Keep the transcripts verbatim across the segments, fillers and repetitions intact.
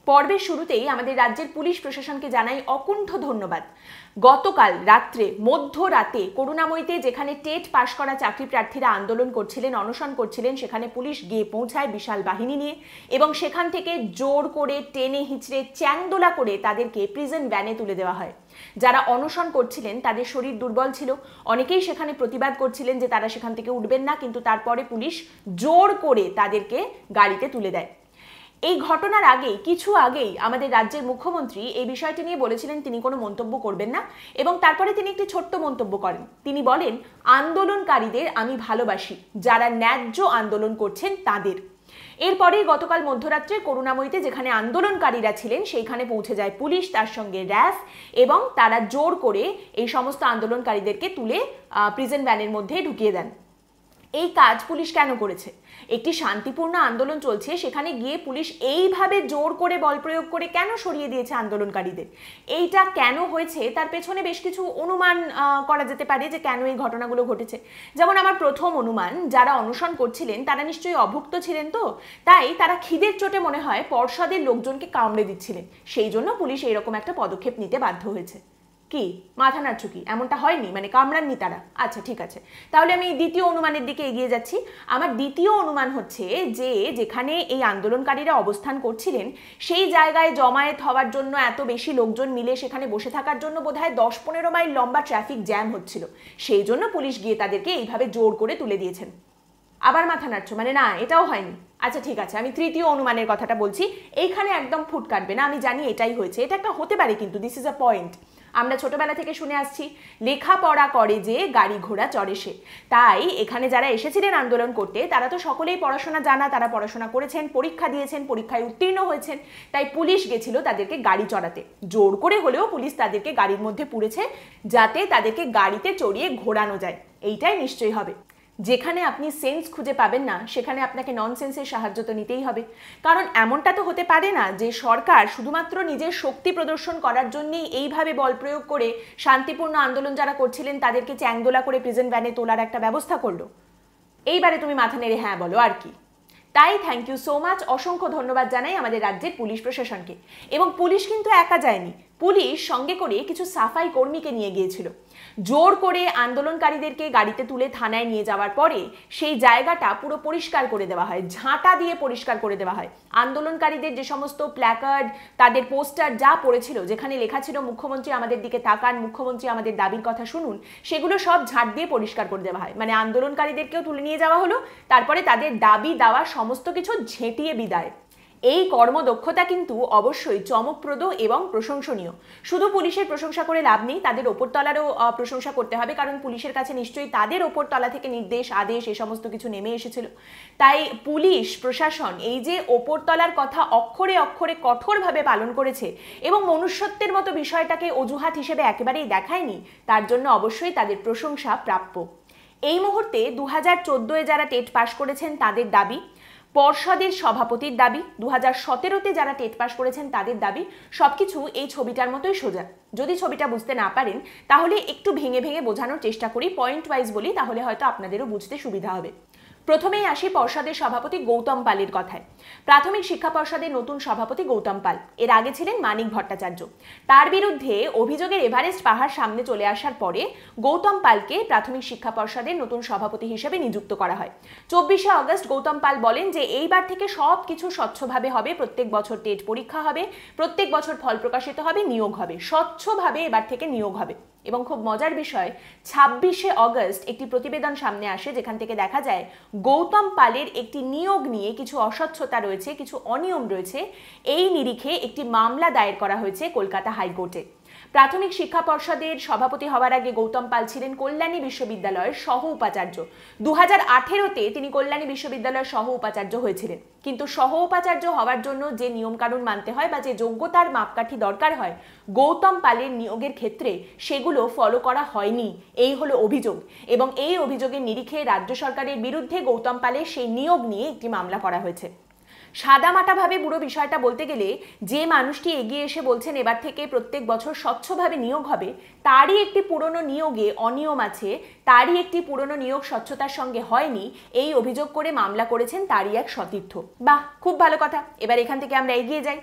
পর্বের শুরুতেই আমাদের রাজ্যের পুলিশ প্রশাসনকে জানাই অকুণ্ঠ ধন্যবাদ। গতকাল রাত্রে মধ্যরাতে করুণাময়ীতে যেখানে টেট পাশ করা চাকরি প্রার্থীরা আন্দোলন করছিলেন, অনশন করছিলেন, সেখানে পুলিশ গিয়ে পৌঁছায় বিশাল বাহিনী নিয়ে এবং সেখান থেকে জোর করে টেনে হিচড়ে চ্যাংদোলা করে তাদেরকে প্রিজন ভ্যানে তুলে দেওয়া হয়। যারা অনশন করছিলেন তাদের শরীর দুর্বল ছিল, অনেকেই সেখানে প্রতিবাদ করছিলেন যে তারা সেখান থেকে উঠবেন না, কিন্তু তারপরে পুলিশ জোর করে তাদেরকে গাড়িতে তুলে দেয়। এই ঘটনার আগেই কিছু আগেই আমাদের রাজ্যের মুখ্যমন্ত্রী এই বিষয়টি নিয়ে বলেছিলেন তিনি কোনো মন্তব্য করবেন না এবং তারপরে তিনি একটি ছোট্ট মন্তব্য করেন। তিনি বলেন, আন্দোলনকারীদের আমি ভালোবাসি, যারা ন্যায্য আন্দোলন করছেন তাদের। এরপরেই গতকাল মধ্যরাত্রে করুণাময়ীতে যেখানে আন্দোলনকারীরা ছিলেন সেইখানে পৌঁছে যায় পুলিশ, তার সঙ্গে র্যাফ, এবং তারা জোর করে এই সমস্ত আন্দোলনকারীদেরকে তুলে প্রিজন ভ্যানের মধ্যে ঢুকিয়ে দেন। এই কাজ পুলিশ কেন করেছে? একটি শান্তিপূর্ণ আন্দোলন চলছে, সেখানে গিয়ে পুলিশ এইভাবে জোর করে বল প্রয়োগ করে কেন সরিয়ে দিয়েছে আন্দোলনকারীদের? এইটা কেন হয়েছে তার পেছনে বেশ কিছু অনুমান করা যেতে পারে যে কেন এই ঘটনাগুলো ঘটেছে। যেমন আমার প্রথম অনুমান, যারা অনশন করছিলেন তারা নিশ্চয়ই অভুক্ত ছিলেন, তো তাই তারা খিদের চোটে মনে হয় পর্ষদের লোকজনকে কামড়ে দিচ্ছিলেন, সেই জন্য পুলিশ এইরকম একটা পদক্ষেপ নিতে বাধ্য হয়েছে। কি মাথা নাড়ছো কি? এমনটা হয়নি, মানে কামড়াননি তারা? আচ্ছা ঠিক আছে, তাহলে আমি দ্বিতীয় অনুমানের দিকে এগিয়ে যাচ্ছি। আমার দ্বিতীয় অনুমান হচ্ছে যে যেখানে এই আন্দোলনকারীরা অবস্থান করছিলেন সেই জায়গায় জমায়েত হওয়ার জন্য এত বেশি লোকজন মিলে সেখানে বসে থাকার জন্য বোধহয় দশ পনেরো মাইল লম্বা ট্রাফিক জ্যাম হচ্ছিল, সেই জন্য পুলিশ গিয়ে তাদেরকে এইভাবে জোর করে তুলে দিয়েছেন। আবার মাথা নাড়ছো, মানে না এটাও হয়নি? আচ্ছা ঠিক আছে, আমি তৃতীয় অনুমানের কথাটা বলছি। এইখানে একদম ফুট কাটবে না, আমি জানি এটাই হয়েছে, এটা একটা হতে পারে, কিন্তু দিস ইজ আ পয়েন্ট। আমরা ছোটবেলা থেকে শুনে আসছি, লেখাপড়া করে যে গাড়ি ঘোড়া চড়ে সে। তাই এখানে যারা এসেছিলেন আন্দোলন করতে তারা তো সকলেই পড়াশোনা জানা, তারা পড়াশোনা করেছেন, পরীক্ষা দিয়েছেন, পরীক্ষায় উত্তীর্ণ হয়েছেন, তাই পুলিশ গেছিল তাদেরকে গাড়ি চড়াতে। জোর করে হলেও পুলিশ তাদেরকে গাড়ির মধ্যে পুরেছে যাতে তাদেরকে গাড়িতে চড়িয়ে ঘোরানো যায়। এইটাই নিশ্চয়ই হবে। যেখানে আপনি সেন্স খুঁজে পাবেন না সেখানে আপনাকে ননসেন্সের সাহায্য তো নিতেই হবে, কারণ এমনটা তো হতে পারে না যে সরকার শুধুমাত্র নিজের শক্তি প্রদর্শন করার জন্যই এইভাবে বল প্রয়োগ করে শান্তিপূর্ণ আন্দোলন যারা করছিলেন তাদেরকে চ্যাংদোলা করে প্রিজন ভ্যানে তোলার একটা ব্যবস্থা করলো। এইবারে তুমি মাথা নেড়ে হ্যাঁ বলো, আর কি? তাই থ্যাংক ইউ সো মাচ, অসংখ্য ধন্যবাদ জানাই আমাদের রাজ্যের পুলিশ প্রশাসনকে। এবং পুলিশ কিন্তু একা যায়নি, পুলিশ সঙ্গে করে কিছু সাফাই কর্মীকে নিয়ে গিয়েছিল। জোর করে আন্দোলনকারীদেরকে গাড়িতে তুলে থানায় নিয়ে যাওয়ার পরে সেই জায়গাটা পুরো পরিষ্কার করে দেওয়া হয়, ঝাঁটা দিয়ে পরিষ্কার করে দেওয়া হয়। আন্দোলনকারীদের যে সমস্ত প্ল্যাকার্ড, তাদের পোস্টার যা পড়েছিল, যেখানে লেখা ছিল মুখ্যমন্ত্রী আমাদের দিকে তাকান, মুখ্যমন্ত্রী আমাদের দাবির কথা শুনুন, সেগুলো সব ঝাঁট দিয়ে পরিষ্কার করে দেওয়া হয়। মানে আন্দোলনকারীদেরকেও তুলে নিয়ে যাওয়া হলো, তারপরে তাদের দাবি দাওয়া সমস্ত কিছু ঝেঁটিয়ে বিদায়। এই কর্মদক্ষতা কিন্তু অবশ্যই চমকপ্রদ এবং প্রশংসনীয়। শুধু পুলিশের প্রশংসা করে লাভ নেই, তাদের ওপরতলারও প্রশংসা করতে হবে, কারণ পুলিশের কাছে নিশ্চয়ই তাদের ওপরতলা থেকে নির্দেশ আদেশ এ সমস্ত কিছু নেমে এসেছিল। তাই পুলিশ প্রশাসন এই যে ওপরতলার কথা অক্ষরে অক্ষরে কঠোরভাবে পালন করেছে এবং মনুষ্যত্বের মতো বিষয়টাকে অজুহাত হিসেবে একেবারেই দেখায়নি, তার জন্য অবশ্যই তাদের প্রশংসা প্রাপ্য। এই মুহূর্তে দু হাজার চোদ্দোয় যারা টেট পাশ করেছেন তাদের দাবি, পর্ষদের সভাপতির দাবি, দু হাজার সতেরোতে যারা টেট পাস করেছেন তাদের দাবি, সবকিছু এই ছবিটার মতোই সোজা। যদি ছবিটা বুঝতে না পারেন তাহলে একটু ভেঙে ভেঙে বোঝানোর চেষ্টা করি, পয়েন্ট ওয়াইজ বলি, তাহলে হয়তো আপনাদেরও বুঝতে সুবিধা হবে। প্রথমেই আসি পর্ষদের সভাপতি গৌতম পালের কথায়। প্রাথমিক শিক্ষা পর্ষদের নতুন সভাপতি গৌতম পাল, এর আগে ছিলেন মানিক ভট্টাচার্য। তার বিরুদ্ধে অভিযোগের এভারেস্ট পাহাড় সামনে চলে আসার পরে গৌতম পালকে প্রাথমিক শিক্ষা পর্ষদের নতুন সভাপতি হিসেবে নিযুক্ত করা হয়। চব্বিশে অগস্ট গৌতম পাল বলেন যে এইবার থেকে সব কিছু স্বচ্ছভাবে হবে, প্রত্যেক বছর টেট পরীক্ষা হবে, প্রত্যেক বছর ফল প্রকাশিত হবে, নিয়োগ হবে, স্বচ্ছভাবে এবার থেকে নিয়োগ হবে। এবং খুব মজার বিষয়, ছাব্বিশে অগস্ট একটি প্রতিবেদন সামনে আসে যেখান থেকে দেখা যায় গৌতম পালের একটি নিয়োগ নিয়ে কিছু অস্বচ্ছতা রয়েছে, কিছু অনিয়ম রয়েছে। এই নিরিখে একটি মামলা দায়ের করা হয়েছে কলকাতা হাইকোর্টে। প্রাথমিক শিক্ষা পর্ষদের সভাপতি হওয়ার আগে গৌতম পাল ছিলেন কল্যাণী বিশ্ববিদ্যালয়ের সহ উপাচার্য। দু হাজার আঠেরোতে তিনি কল্যাণী বিশ্ববিদ্যালয়ের সহ উপাচার্য হয়েছিলেন, কিন্তু সহ উপাচার্য হওয়ার জন্য যে নিয়মকানুন মানতে হয় বা যে যোগ্যতার মাপকাঠি দরকার হয় গৌতম পালের নিয়োগের ক্ষেত্রে সেগুলো ফলো করা হয়নি, এই হলো অভিযোগ। এবং এই অভিযোগের নিরিখে রাজ্য সরকারের বিরুদ্ধে গৌতম পালের সেই নিয়োগ নিয়ে একটি মামলা করা হয়েছে। সাদামাটাভাবে পুরো বিষয়টা বলতে গেলে যে মানুষটি এগিয়ে এসে বলছেন এবার থেকে প্রত্যেক বছর স্বচ্ছভাবে নিয়োগ হবে, তারই একটি পুরনো নিয়োগে অনিয়ম আছে, তারই একটি পুরনো নিয়োগ স্বচ্ছতার সঙ্গে হয়নি, এই অভিযোগ করে মামলা করেছেন তারই এক সতীর্থ। বাহ, খুব ভালো কথা। এবার এখান থেকে আমরা এগিয়ে যাই।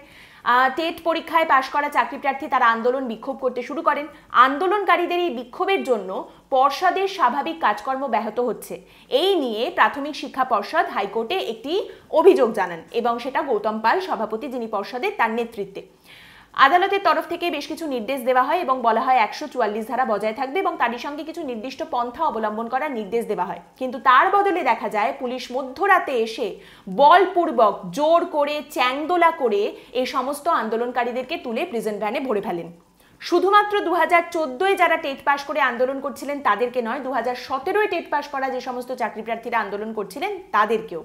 টেট পরীক্ষায় পাশ করা চাকরি প্রার্থী তারা আন্দোলন বিক্ষোভ করতে শুরু করেন। আন্দোলনকারীদের এই বিক্ষোভের জন্য পর্ষদের স্বাভাবিক কাজকর্ম ব্যাহত হচ্ছে, এই নিয়ে প্রাথমিক শিক্ষা পর্ষদ হাইকোর্টে একটি অভিযোগ জানান এবং সেটা গৌতম পাল সভাপতি যিনি পর্ষদের তার নেতৃত্বে। আদালতের তরফ থেকে বেশ কিছু নির্দেশ দেওয়া হয় এবং বলা হয় একশো চুয়াল্লিশ ধারা বজায় থাকবে এবং তারই সঙ্গে কিছু নির্দিষ্ট পন্থা অবলম্বন করার নির্দেশ দেওয়া হয়। কিন্তু তার বদলে দেখা যায় পুলিশ মধ্যরাতে এসে বলপূর্বক জোর করে চ্যাংদোলা করে এই সমস্ত আন্দোলনকারীদেরকে তুলে প্রিজন ভ্যানে ভরে ফেলেন। শুধুমাত্র দু হাজার চোদ্দোয় যারা টেট পাস করে আন্দোলন করছিলেন তাদেরকে নয়, দু হাজার সতেরোয় টেট পাস করা যে সমস্ত চাকরি প্রার্থীরা আন্দোলন করছিলেন তাদেরকেও।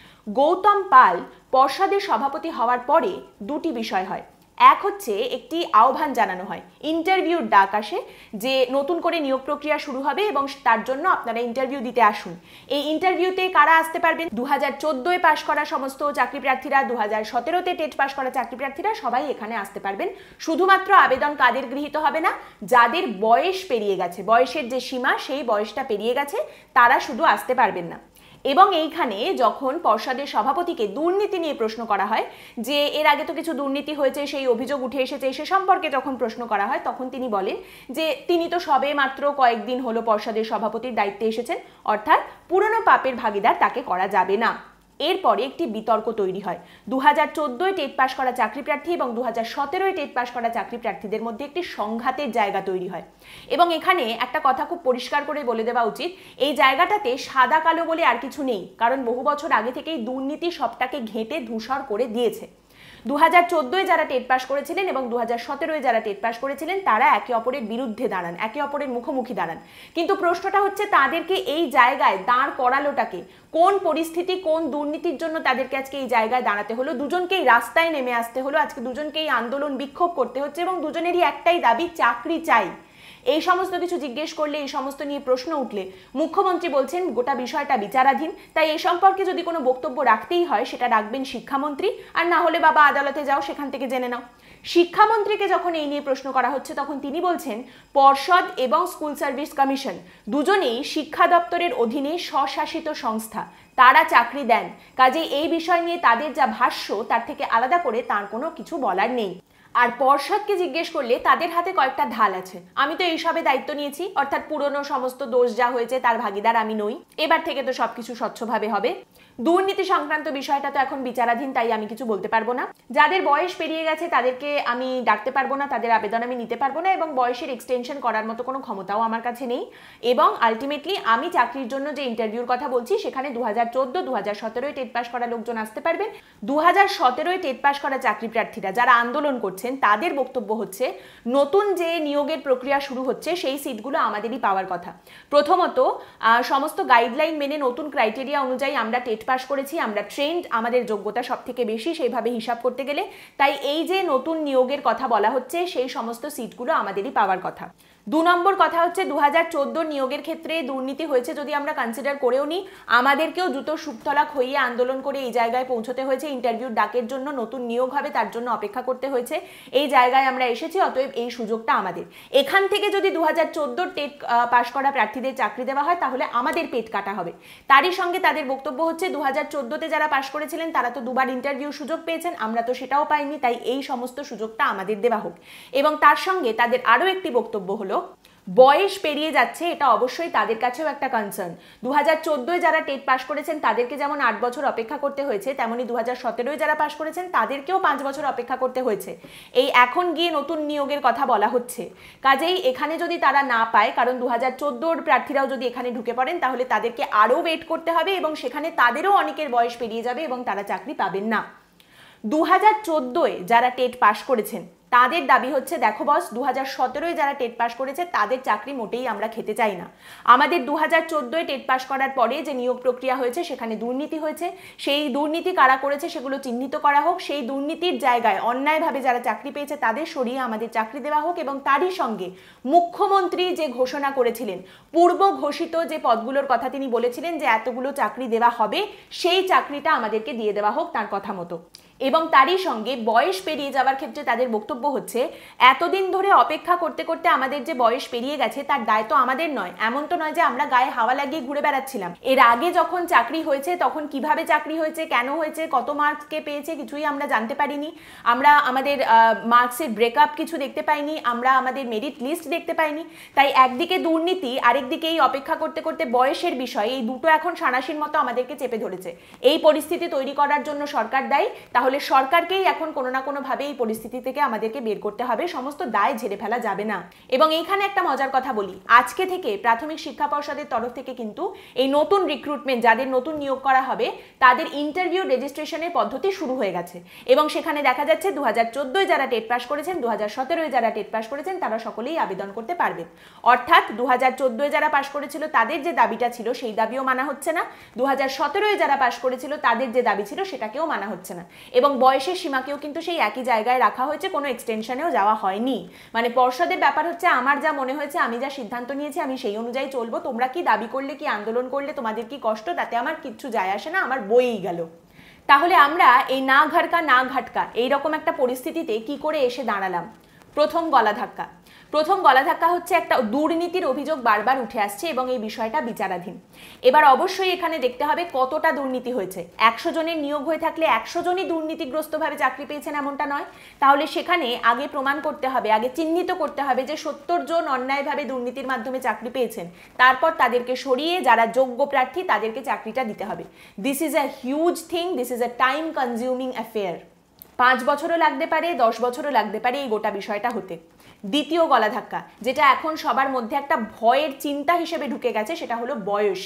গৌতম পাল পর্ষদের সভাপতি হওয়ার পরে দুটি বিষয় হয়। এক হচ্ছে একটি আহ্বান জানানো হয়, ইন্টারভিউর ডাক আসে যে নতুন করে নিয়োগ প্রক্রিয়া শুরু হবে এবং তার জন্য আপনারা ইন্টারভিউ দিতে আসুন। এই ইন্টারভিউতে কারা আসতে পারবেন? দু হাজার চোদ্দোয় পাশ করা সমস্ত চাকরি প্রার্থীরা, দু হাজার সতেরোতে টেট পাশ করা চাকরি প্রার্থীরা সবাই এখানে আসতে পারবেন। শুধুমাত্র আবেদন কাদের গৃহীত হবে না? যাদের বয়স পেরিয়ে গেছে, বয়সের যে সীমা সেই বয়সটা পেরিয়ে গেছে তারা শুধু আসতে পারবেন না। এবং এইখানে যখন পর্ষদের সভাপতিকে দুর্নীতি নিয়ে প্রশ্ন করা হয় যে এর আগে তো কিছু দুর্নীতি হয়েছে, সেই অভিযোগ উঠে এসেছে, সে সম্পর্কে যখন প্রশ্ন করা হয় তখন তিনি বলেন যে তিনি তো সবে মাত্র কয়েকদিন হলো পর্ষদের সভাপতির দায়িত্বে এসেছেন, অর্থাৎ পুরনো পাপের ভাগিদার তাকে করা যাবে না। এরপরে একটি বিতর্ক তৈরি হয়। দু হাজার চোদ্দোয় টেট পাস করা চাকরি প্রার্থী এবং দু হাজার সতেরোয় টেট পাস করা চাকরি প্রার্থীদের মধ্যে একটি সংঘাতের জায়গা তৈরি হয়। এবং এখানে একটা কথা খুব পরিষ্কার করে বলে দেওয়া উচিত, এই জায়গাটাতে সাদা কালো বলে আর কিছু নেই, কারণ বহু বছর আগে থেকেই দুর্নীতি সবটাকে ঘেঁটে ধূসর করে দিয়েছে। দু হাজার চোদ্দোয় যারা টেট পাস করেছিলেন এবং দু হাজার সতেরোয় যারা টেট পাস করেছিলেন তারা একে অপরের বিরুদ্ধে দাঁড়ান, একে অপরের মুখোমুখি দাঁড়ান। কিন্তু প্রশ্নটা হচ্ছে তাদেরকে এই জায়গায় দাঁড় করালোটাকে, কোন পরিস্থিতি, কোন দুর্নীতির জন্য তাদেরকে আজকে এই জায়গায় দাঁড়াতে হলো? দুজনকেই রাস্তায় নেমে আসতে হলো, আজকে দুজনকেই আন্দোলন বিক্ষোভ করতে হচ্ছে এবং দুজনেরই একটাই দাবি, চাকরি চাই। এই সমস্ত কিছু জিজ্ঞেস করলে, এই সমস্ত নিয়ে প্রশ্ন উঠলে মুখ্যমন্ত্রী বলছেন গোটা বিষয়টা বিচারাধীন, তাই এই সম্পর্কে যদি কোনো বক্তব্য রাখতেই হয় সেটা রাখবেন শিক্ষামন্ত্রী, আর না হলে বাবা আদালতে যাও, সেখান থেকে জেনে নাও। শিক্ষামন্ত্রীকে যখন এই নিয়ে প্রশ্ন করা হচ্ছে তখন তিনি বলছেন পর্ষদ এবং স্কুল সার্ভিস কমিশন দুজনেই শিক্ষা দপ্তরের অধীনে স্বশাসিত সংস্থা, তারা চাকরি দেন, কাজে এই বিষয় নিয়ে তাদের যা ভাষ্য তার থেকে আলাদা করে তার কোনো কিছু বলার নেই। আর পর্ষদকে জিজ্ঞেস করলে তাদের হাতে কয়েকটা ঢাল আছে, আমি তো এইসবে দায়িত্ব নিয়েছি, অর্থাৎ পুরনো সমস্ত দোষ যা হয়েছে তার ভাগিদার আমি নই, এবার থেকে তো সবকিছু স্বচ্ছভাবে হবে। দুর্নীতি সংক্রান্ত বিষয়টা তো এখন বিচারাধীন, তাই আমি কিছু বলতে পারবো না। যাদের বয়স পেরিয়ে গেছে তাদেরকে আমি ডাকতে পারবো না, তাদের আবেদন আমি নিতে পারবো না এবং বয়সের এক্সটেনশন করার মতো কোনো ক্ষমতাও আমার কাছে নেই। এবং আলটিমেটলি আমি চাকরির জন্য যে ইন্টারভিউর কথা বলছি সেখানে দু হাজার চোদ্দো দু হাজার সতেরোয় টেট পাস করা লোকজন আসতে পারবেন। দু হাজার সতেরোয় টেট পাস করা চাকরি প্রার্থীরা যারা আন্দোলন করছেন তাদের বক্তব্য হচ্ছে নতুন যে নিয়োগের প্রক্রিয়া শুরু হচ্ছে সেই সিটগুলো আমাদেরই পাওয়ার কথা। প্রথমত সমস্ত গাইডলাইন মেনে নতুন ক্রাইটেরিয়া অনুযায়ী আমরা টেট পাস করেছি, আমরা ট্রেন্ড, আমাদের যোগ্যতা সব থেকে বেশি সেইভাবে হিসাব করতে গেলে, তাই এই যে নতুন নিয়োগের কথা বলা হচ্ছে সেই সমস্ত সিটগুলো আমাদেরই পাওয়ার কথা। দু নম্বর কথা হচ্ছে দু হাজার চোদ্দোর নিয়োগের ক্ষেত্রে দুর্নীতি হয়েছে যদি আমরা কনসিডার করেও নিই, আমাদেরকেও জুতো সুপতলা হইয়ে আন্দোলন করে এই জায়গায় পৌঁছতে হয়েছে, ইন্টারভিউর ডাকের জন্য, নতুন নিয়োগ হবে তার জন্য অপেক্ষা করতে হয়েছে, এই জায়গায় আমরা এসেছি, অতএব এই সুযোগটা আমাদের। এখান থেকে যদি দু হাজার চোদ্দোর টেট পাস করা প্রার্থীদের চাকরি দেওয়া হয় তাহলে আমাদের পেট কাটা হবে। তারই সঙ্গে তাদের বক্তব্য হচ্ছে দু হাজার চোদ্দোতে যারা পাস করেছিলেন তারা তো দুবার ইন্টারভিউ সুযোগ পেয়েছেন, আমরা তো সেটাও পাইনি, তাই এই সমস্ত সুযোগটা আমাদের দেওয়া হোক। এবং তার সঙ্গে তাদের আরও একটি বক্তব্য হলো বয়স পেরিয়ে যাচ্ছে, এটা অবশ্যই তাদের কাছেও একটা কনসার্ন। দু হাজার চোদ্দোয় যারা টেট পাস করেছেন তাদেরকে যেমন আট বছর অপেক্ষা করতে হয়েছে, তেমনি দু হাজার সতেরোয় যারা পাস করেছেন তাদেরকেও পাঁচ বছর অপেক্ষা করতে হয়েছে। এই এখন গিয়ে নতুন নিয়োগের কথা বলা হচ্ছে, কাজেই এখানে যদি তারা না পায়, কারণ দু হাজার চোদ্দোর প্রার্থীরাও যদি এখানে ঢুকে পড়েন তাহলে তাদেরকে আরও ওয়েট করতে হবে এবং সেখানে তাদেরও অনেকের বয়স পেরিয়ে যাবে এবং তারা চাকরি পাবেন না। দু হাজার চোদ্দোয় যারা টেট পাস করেছেন তাদের দাবি হচ্ছে দেখো বস, দু হাজার সতেরোয় যারা টেট পাস করেছে তাদের চাকরি মোটেই আমরা খেতে চাই না। আমাদের দু হাজার চোদ্দোয় টেট পাস করার পরে যে নিয়োগ প্রক্রিয়া হয়েছে সেখানে দুর্নীতি হয়েছে, সেই দুর্নীতি কারা করেছে সেগুলো চিহ্নিত করা হোক, সেই দুর্নীতির জায়গায় অন্যায়ভাবে যারা চাকরি পেয়েছে তাদের সরিয়ে আমাদের চাকরি দেওয়া হোক এবং তারই সঙ্গে মুখ্যমন্ত্রী যে ঘোষণা করেছিলেন, পূর্ব ঘোষিত যে পদগুলোর কথা তিনি বলেছিলেন যে এতগুলো চাকরি দেওয়া হবে, সেই চাকরিটা আমাদেরকে দিয়ে দেওয়া হোক তার কথা মতো। এবং তারই সঙ্গে বয়স পেরিয়ে যাওয়ার ক্ষেত্রে তাদের বক্তব্য হচ্ছে এতদিন ধরে অপেক্ষা করতে করতে আমাদের যে বয়স পেরিয়ে গেছে তার দায় তো আমাদের নয়। এমন তো নয় যে আমরা গায়ে হাওয়া লাগিয়ে ঘুরে বেড়াচ্ছিলাম। এর আগে যখন চাকরি হয়েছে তখন কিভাবে চাকরি হয়েছে, কেন হয়েছে, কত মার্কসকে পেয়েছে কিছুই আমরা জানতে পারিনি। আমরা আমাদের মার্কসের ব্রেকআপ কিছু দেখতে পাইনি, আমরা আমাদের মেরিট লিস্ট দেখতে পাইনি। তাই একদিকে দুর্নীতি, আরেকদিকে এই অপেক্ষা করতে করতে বয়সের বিষয়, এই দুটো এখন সাঁড়াশির মতো আমাদেরকে চেপে ধরেছে। এই পরিস্থিতি তৈরি করার জন্য সরকার দায়ী। তাহলে সরকারকেই এখন কোনো না কোনো ভাবে এই পরিস্থিতি থেকে আমাদেরকে বের করতে হবে, সমস্ত দায় ঝেড়ে ফেলা যাবে না। এবং এইখানে একটা মজার কথা বলি, আজকে থেকে প্রাথমিক শিক্ষা পর্ষদের তরফ থেকে কিন্তু এই নতুন রিক্রুটমেন্ট, যাদের নতুন নিয়োগ করা হবে তাদের ইন্টারভিউ রেজিস্ট্রেশনের পদ্ধতি শুরু হয়ে গেছে। এবং সেখানে দেখা যাচ্ছে দু হাজার চোদ্দোয় যারা টেট পাস করেছেন, দু হাজার সতেরোয় যারা টেট পাস করেছেন তারা সকলেই আবেদন করতে পারবেন। অর্থাৎ দু হাজার চোদ্দোয় যারা পাস করেছিল তাদের যে দাবিটা ছিল সেই দাবিও মানা হচ্ছে না, দু হাজার সতেরোয় যারা পাস করেছিল তাদের যে দাবি ছিল সেটাকেও মানা হচ্ছে না। এবং বয়সের সীমাকেও কিন্তু সেই একই জায়গায় রাখা হয়েছে, কোনো এক্সটেনশনেও যাওয়া হয়নি। মানে পর্ষদের ব্যাপার হচ্ছে আমার যা মনে হয়েছে, আমি যা সিদ্ধান্ত নিয়েছি আমি সেই অনুযায়ী চলবো। তোমরা কি দাবি করলে, কি আন্দোলন করলে, তোমাদের কি কষ্ট, তাতে আমার কিচ্ছু যায় আসে না, আমার বইই গেল। তাহলে আমরা এই না ঘাটকা না ঘাটকা এইরকম একটা পরিস্থিতিতে কি করে এসে দাঁড়ালাম? প্রথম গলা ধাক্কা প্রথম গলা ধাক্কা হচ্ছে একটা দুর্নীতির অভিযোগ বারবার উঠে আসছে এবং এই বিষয়টা বিচারাধীন। এবার অবশ্যই এখানে দেখতে হবে কতটা দুর্নীতি হয়েছে। একশো জনের নিয়োগ হয়ে থাকলে একশো জনই দুর্নীতিগ্রস্তভাবে চাকরি পেয়েছেন এমনটা নয়। তাহলে সেখানে আগে প্রমাণ করতে হবে, আগে চিহ্নিত করতে হবে যে সত্তর জন অন্যায়ভাবে দুর্নীতির মাধ্যমে চাকরি পেয়েছেন, তারপর তাদেরকে সরিয়ে যারা যোগ্য প্রার্থী তাদেরকে চাকরিটা দিতে হবে। This is a huge thing, this is a time consuming affair. পাঁচ বছরও লাগতে পারে, দশ বছরও লাগতে পারে এই গোটা বিষয়টা হতে। দ্বিতীয় গলা ধাক্কা, যেটা এখন সবার মধ্যে একটা ভয়ের চিন্তা হিসেবে ঢুকে গেছে, সেটা হলো বয়স।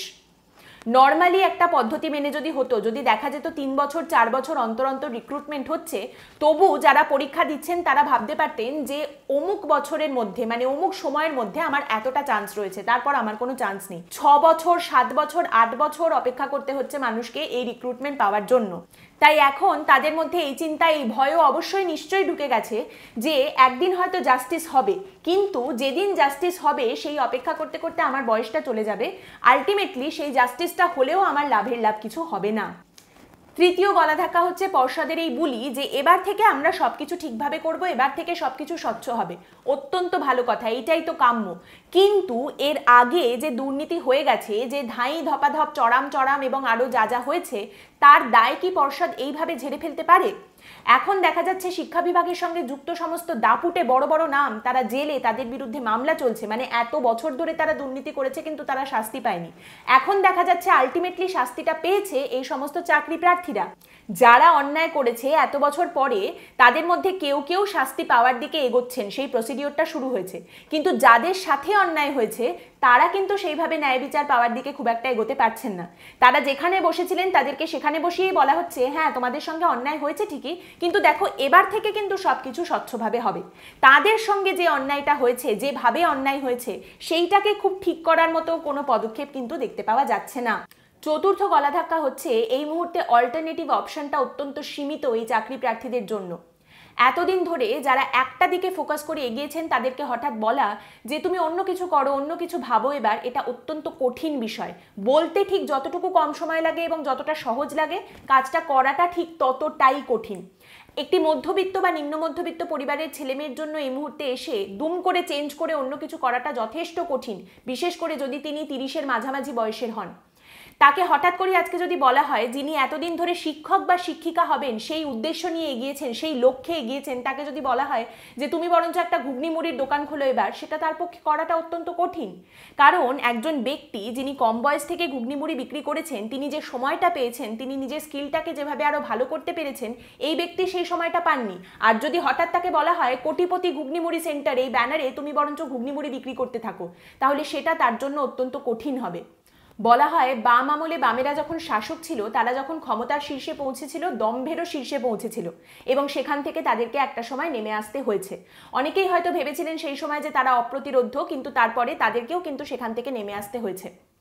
নর্মালি একটা পদ্ধতি মেনে যদি হতো, যদি দেখা যেত তিন বছর চার বছর অন্তর অন্তর রিক্রুটমেন্ট হচ্ছে, তবু যারা পরীক্ষা দিচ্ছেন তারা ভাবতে পারতেন যে অমুক বছরের মধ্যে, মানে অমুক সময়ের মধ্যে আমার এতটা চান্স রয়েছে, তারপর আমার কোনো চান্স নেই। ছ বছর, সাত বছর, আট বছর অপেক্ষা করতে হচ্ছে মানুষকে এই রিক্রুটমেন্ট পাওয়ার জন্য। তাই এখন তাদের মধ্যে এই চিন্তা, এই ভয়ও অবশ্যই নিশ্চয়ই ঢুকে গেছে যে একদিন হয়তো জাস্টিস হবে, কিন্তু যেদিন জাস্টিস হবে সেই অপেক্ষা করতে করতে আমার বয়সটা চলে যাবে। আলটিমেটলি সেই জাস্টিসটা হলেও আমার লাভের লাভ কিছু হবে না। তৃতীয় গলা ধাক্কা হচ্ছে পর্ষদের এই বুলি যে এবার থেকে আমরা সবকিছু ঠিকভাবে করব, এবার থেকে সবকিছু স্বচ্ছ হবে। অত্যন্ত ভালো কথা, এইটাই তো কাম্য। কিন্তু এর আগে যে দুর্নীতি হয়ে গেছে, যে ধাই ধপাধপ চড়াম চড়াম এবং আরও যা যা হয়েছে, তার দায় কি পর্ষদ এইভাবে ঝেড়ে ফেলতে পারে? এখন দেখা যাচ্ছে শিক্ষা বিভাগের সঙ্গে যুক্ত সমস্ত দাপুটে বড় বড় নাম, তারা জেলে, তাদের বিরুদ্ধে মামলা চলছে। মানে এত বছর ধরে তারা দুর্নীতি করেছে কিন্তু তারা শাস্তি পায়নি। এখন দেখা যাচ্ছে আলটিমেটলি শাস্তিটা পেয়েছে এই সমস্ত চাকরি প্রার্থীরা। যারা অন্যায় করেছে এত বছর পরে, তাদের মধ্যে কেউ কেউ শাস্তি পাওয়ার দিকে এগোচ্ছেন, সেই প্রসিডিওরটা শুরু হয়েছে। কিন্তু যাদের সাথে অন্যায় হয়েছে তারা কিন্তু সেইভাবে ন্যায় বিচার পাওয়ার দিকে খুব একটা এগোতে পারছেন না। তারা যেখানে বসেছিলেন তাদেরকে সেখানে বসিয়েই বলা হচ্ছে, হ্যাঁ তোমাদের সঙ্গে অন্যায় হয়েছে ঠিকই, কিন্তু দেখো এবার থেকে কিন্তু সবকিছু স্বচ্ছভাবে হবে। তাদের সঙ্গে যে অন্যায়টা হয়েছে, যেভাবে অন্যায় হয়েছে, সেইটাকে খুব ঠিক করার মতো কোনো পদক্ষেপ কিন্তু দেখতে পাওয়া যাচ্ছে না। চতুর্থ গলা ধাক্কা হচ্ছে এই মুহূর্তে অল্টারনেটিভ অপশনটা অত্যন্ত সীমিত এই চাকরি প্রার্থীদের জন্য। এতদিন ধরে যারা একটা দিকে ফোকাস করে এগিয়েছেন তাদেরকে হঠাৎ বলা যে তুমি অন্য কিছু করো, অন্য কিছু ভাবো এবার, এটা অত্যন্ত কঠিন বিষয়। বলতে ঠিক যতটুকু কম সময় লাগে এবং যতটা সহজ লাগে, কাজটা করাটা ঠিক ততটাই কঠিন। একটি মধ্যবিত্ত বা নিম্ন মধ্যবিত্ত পরিবারের ছেলেমেয়ের জন্য এই মুহূর্তে এসে দুম করে চেঞ্জ করে অন্য কিছু করাটা যথেষ্ট কঠিন, বিশেষ করে যদি তিনি তিরিশের মাঝামাঝি বয়সের হন। তাকে হঠাৎ করে আজকে যদি বলা হয় যিনি এতদিন ধরে শিক্ষক বা শিক্ষিকা হবেন সেই উদ্দেশ্য নিয়ে এগিয়েছেন, সেই লক্ষ্যে এগিয়েছেন, তাকে যদি বলা হয় যে তুমি বরঞ্চ একটা ঘুগনি মুড়ির দোকান খোলো এবার, সেটা তার পক্ষে করাটা অত্যন্ত কঠিন। কারণ একজন ব্যক্তি যিনি কম বয়স থেকে ঘুগনি মুড়ি বিক্রি করেছেন, তিনি যে সময়টা পেয়েছেন, তিনি নিজের স্কিলটাকে যেভাবে আরো ভালো করতে পেরেছেন, এই ব্যক্তি সেই সময়টা পাননি। আর যদি হঠাৎ তাকে বলা হয় কোটিপতি ঘুগনি মুড়ি সেন্টার, এই ব্যানারে তুমি বরঞ্চ ঘুগনি মুড়ি বিক্রি করতে থাকো, তাহলে সেটা তার জন্য অত্যন্ত কঠিন হবে। বলা হয় বাম আমলে বামেরা যখন শাসক ছিল, তারা যখন ক্ষমতার শীর্ষে পৌঁছেছিল, দম্ভেরও শীর্ষে পৌঁছেছিল এবং সেখান থেকে তাদেরকে একটা সময় নেমে আসতে হয়েছে। অনেকেই হয়তো ভেবেছিলেন সেই সময় যে তারা অপ্রতিরোধ্য, কিন্তু তারপরে তাদেরকেও কিন্তু সেখান থেকে নেমে আসতে হয়েছে।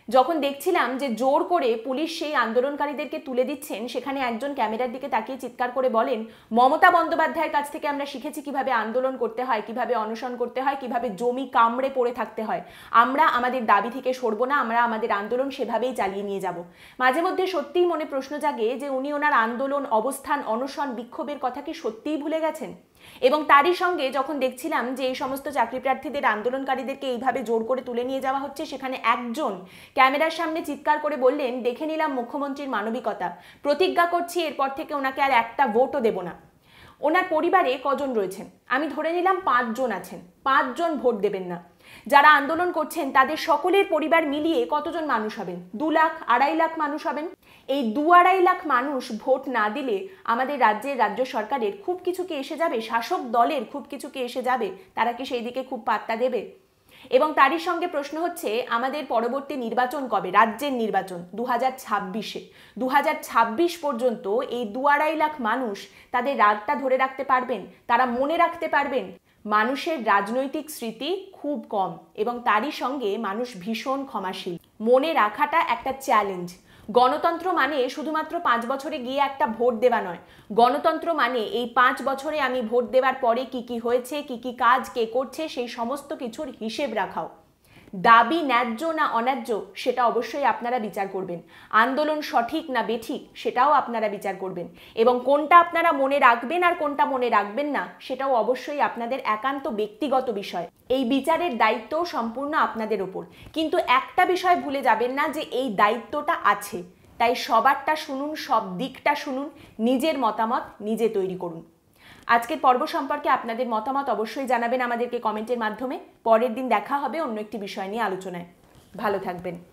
যখন দেখছিলাম যে জোর করে পুলিশ সেই আন্দোলনকারীদেরকে তুলে দিচ্ছেন, সেখানে একজন ক্যামেরার দিকে তাকিয়ে চিৎকার করে বলেন, মমতা বন্দ্যোপাধ্যায়ের কাছ থেকে আমরা শিখেছি কিভাবে আন্দোলন করতে হয়, কিভাবে অনশন করতে হয়, কিভাবে জমি কামড়ে পড়ে থাকতে হয়। আমরা আমাদের দাবি থেকে সরবো না, আমরা আমাদের আন্দোলন সেভাবেই চালিয়ে নিয়ে যাব। মাঝে মধ্যে সত্যিই মনে প্রশ্ন জাগে যে উনি ওনার আন্দোলন, অবস্থান, অনশন, বিক্ষোভের কথা কি সত্যিই ভুলে গেছেন? এবং তারই সঙ্গে যখন দেখছিলাম যে এই সমস্ত চাকরি প্রার্থীদের, আন্দোলনকারীদেরকে এইভাবে জোর করে তুলে নিয়ে যাওয়া হচ্ছে, সেখানে একজন ক্যামেরার সামনে চিৎকার করে বললেন, দেখে নিলাম মুখ্যমন্ত্রীর মানবিকতা, প্রতিজ্ঞা করছি এরপর থেকে ওনাকে আর একটা ভোটও দেব না। ওনার পরিবারে কজন রয়েছেন? আমি ধরে নিলাম পাঁচজন আছেন। পাঁচজন ভোট দেবেন না। যারা আন্দোলন করছেন তাদের সকলের পরিবার মিলিয়ে কতজন মানুষ হবেন? দু লাখ, আড়াই লাখ মানুষ হবেন। এই দু আড়াই লাখ মানুষ ভোট না দিলে আমাদের রাজ্যের, রাজ্য সরকারের খুব কিছু কি এসে যাবে? শাসক দলের খুব কিছু কি এসে যাবে? তারা কি সেই দিকে খুব পাত্তা দেবে? এবং তারই সঙ্গে প্রশ্ন হচ্ছে, আমাদের পরবর্তী নির্বাচন কবে? রাজ্যের নির্বাচন দু হাজার ছাব্বিশে। দু হাজার ছাব্বিশ পর্যন্ত এই দু আড়াই লাখ মানুষ তাদের রাগটা ধরে রাখতে পারবেন? তারা মনে রাখতে পারবেন? মানুষের রাজনৈতিক স্মৃতি খুব কম এবং তারই সঙ্গে মানুষ ভীষণ ক্ষমাশীল। মনে রাখাটা একটা চ্যালেঞ্জ। গণতন্ত্র মানে শুধুমাত্র পাঁচ বছরে গিয়ে একটা ভোট দেওয়া নয়। গণতন্ত্র মানে এই পাঁচ বছরে আমি ভোট দেওয়ার পরে কি কি হয়েছে, কি কি কাজ কে করছে, সেই সমস্ত কিছুর হিসেব রাখাও। দাবি ন্যায্য না অন্যায্য সেটা অবশ্যই আপনারা বিচার করবেন। আন্দোলন সঠিক না বেঠিক সেটাও আপনারা বিচার করবেন। এবং কোনটা আপনারা মনে রাখবেন আর কোনটা মনে রাখবেন না সেটাও অবশ্যই আপনাদের একান্ত ব্যক্তিগত বিষয়। এই বিচারের দায়িত্ব সম্পূর্ণ আপনাদের ওপর। কিন্তু একটা বিষয় ভুলে যাবেন না যে এই দায়িত্বটা আছে। তাই সবারটা শুনুন, সব দিকটা শুনুন, নিজের মতামত নিজে তৈরি করুন। আজকের পর্ব সম্পর্কে আপনাদের মতামত অবশ্যই জানাবেন আমাদেরকে কমেন্টের মাধ্যমে। পরের দিন দেখা হবে অন্য একটি বিষয় নিয়ে আলোচনায়। ভালো থাকবেন।